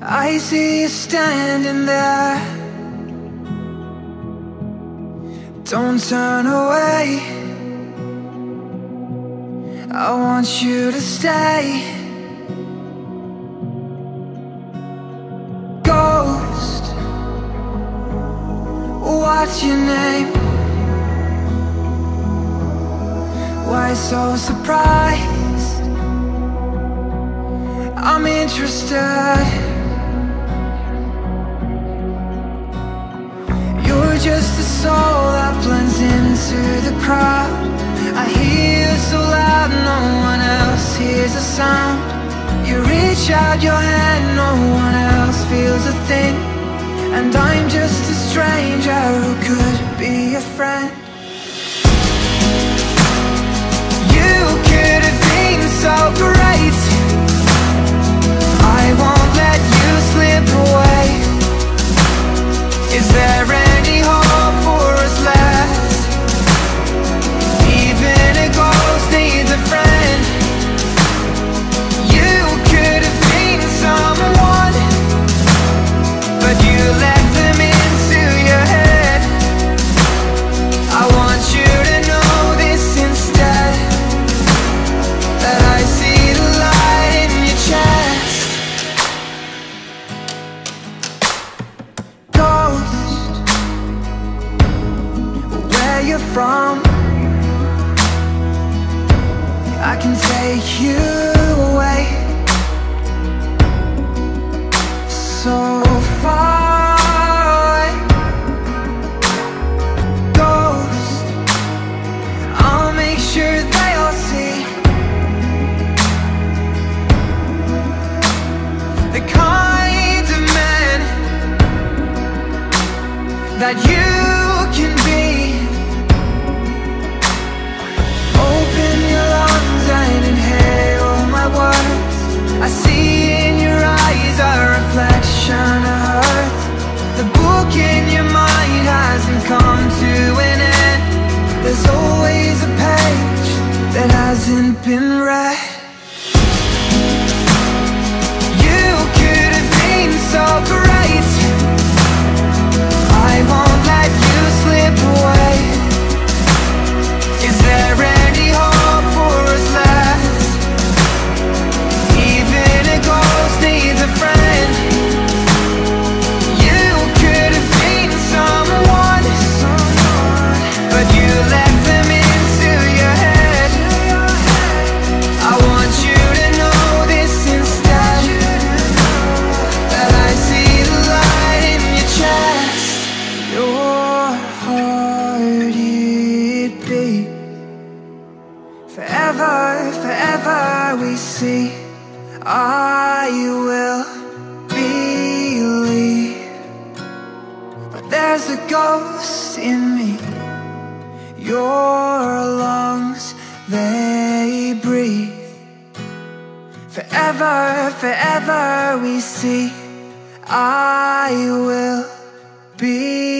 I see you standing there. Don't turn away. I want you to stay. Ghost, what's your name? Why so surprised? I'm interested. You're just a soul that blends into the crowd. I hear you so loud, no one else hears a sound. You reach out your hand, no one else feels a thing. And I'm just a stranger who could be a friend. You could have been so great. I won't let you slip away. Is there any hope for us left? Even a ghost needs a friend. You could have been someone, but you let them into your head. I want you to know this instead, that I see the light in your chest. Ghost, where you're from, I can take you away. So far away. Ghost, I'll make sure they all see the kind of man that you can be. Open your lungs and inhale my words. I see in your eyes a reflection of earth. The book in your mind hasn't come to an end. There's always a page that hasn't been read. You could have been so great. I won't let you slip away. Is there any hope for us left? Even a ghost needs a friend. You could have been someone, but you let them into your head. I want you to know this instead, that I see the light in your chest. Your heart it beat. Forever, forever we see. I will believe, but there's a ghost in me. Your lungs, they breathe. Forever, forever we see. I will believe.